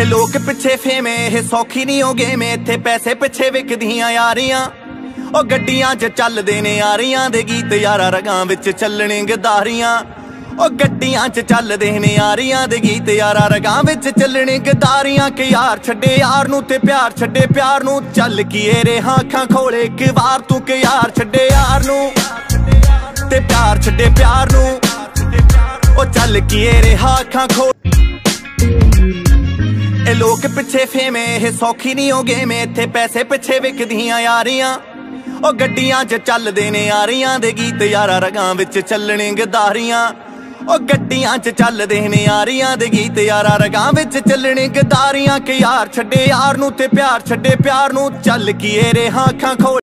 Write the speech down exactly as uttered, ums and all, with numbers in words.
ਇਹ ਲੋਕ ਪਿੱਛੇ ਫੇਮੇ ਇਹ ਸੌਖੀ ਨਹੀਂ ਹੋ ਗਏ ਮੇ ਇੱਥੇ ਪੈਸੇ ਪਿੱਛੇ ਵਿਕਦੀਆਂ ਯਾਰੀਆਂ। ਉਹ ਗੱਡੀਆਂ 'ਚ ਚੱਲਦੇ ਨੇ ਯਾਰੀਆਂ ਦੇ ਗੀਤ ਯਾਰਾਂ ਰਗਾਂ ਵਿੱਚ ਚੱਲਣੇ ਗਦਾਰੀਆਂ। ਉਹ ਗੱਡੀਆਂ 'ਚ ਚੱਲਦੇ ਨੇ ਯਾਰੀਆਂ ਦੇ ਗੀਤ ਯਾਰਾਂ ਰਗਾਂ ਵਿੱਚ ਚੱਲਣੇ ਗਦਾਰੀਆਂ। ਕਿ ਯਾਰ ਛੱਡੇ ਯਾਰ ਨੂੰ ਤੇ ਪਿਆਰ ਛੱਡੇ ਪਿਆਰ ਨੂੰ ਚੱਲ ਕੀਏ ਰਿਹਾ ਅੱਖਾਂ ਖੋਲੇ ਇੱਕ ਵਾਰ ਤੂੰ। ਕਿ ਯਾਰ ਛੱਡੇ ਯਾਰ ਨੂੰ ਤੇ ਪਿਆਰ ਛੱਡੇ ਪਿਆਰ ਨੂੰ ਉਹ ਚੱਲ ਕੀਏ ਰਿਹਾ ਅੱਖਾਂ ਖੋਲੇ। ਇਹ ਲੋਕ ਪਿੱਛੇ ਫੇਮੇ ਇਹ ਸੌਖੀ ਨਹੀਂ ਹੋ ਗਏ ਮੇ ਇੱਥੇ ਪੈਸੇ ਪਿੱਛੇ ਵਿਕਦੀਆਂ ਯਾਰੀਆਂ। ਉਹ ਗੱਡੀਆਂ 'ਚ ਚੱਲਦੇ ਨੇ ਯਾਰੀਆਂ ਦੇ ਗੀਤ ਯਾਰਾਂ ਰਗਾਂ ਵਿੱਚ ਚੱਲਣੇ ਗਦਾਰੀਆਂ। ਉਹ ਗੱਡੀਆਂ 'ਚ ਚੱਲਦੇ ਨੇ ਯਾਰੀਆਂ ਦੇ ਗੀਤ ਯਾਰਾਂ ਰਗਾਂ ਵਿੱਚ ਚੱਲਣੇ ਗਦਾਰੀਆਂ। ਕਿ ਯਾਰ ਛੱਡੇ ਯਾਰ ਨੂੰ ਤੇ ਪਿਆਰ ਛੱਡੇ ਪਿਆਰ ਨੂੰ ਚੱਲ ਕੀਏ ਰਿਹਾ ਅੱਖਾਂ ਖੋਲੇ।